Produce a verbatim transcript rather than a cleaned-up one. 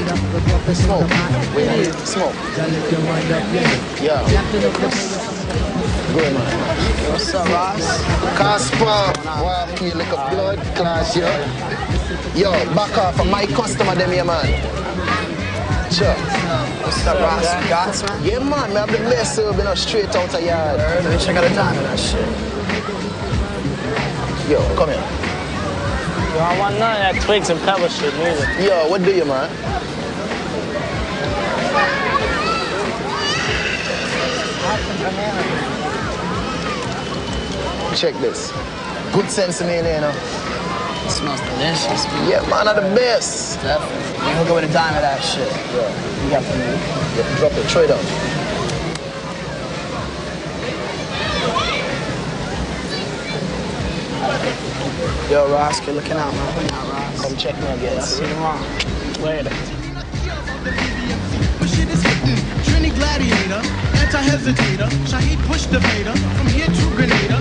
Smoke. Wait, smoke. Yeah. Good man. What's up, Ross? Casper. Wow, feel like a blood class, yo. Yo, back off of my customer, them here, man. Sure. What's up, Ross? You got some? Yeah, man, me have the best herb, you know, straight out of yard. Let me check out the time of that shit. Yo, come here. Yo, I want none of that twigs and pebble shit, neither. Yo, what do you, man? Check this. Good sense of me in there, you know. It smells delicious, man. Yeah, man, are the best. Definitely. You hook up with a dime of that shit. Yeah. You got the move. Yeah, drop it, trade up. Yo, Ross, good looking out, man. Looking out, Ross. Come check me again. I'll see you tomorrow. Later. Shit is hitting. Trini Gladiator, anti-hesitator. Shaheed Push debater. From here to Grenada.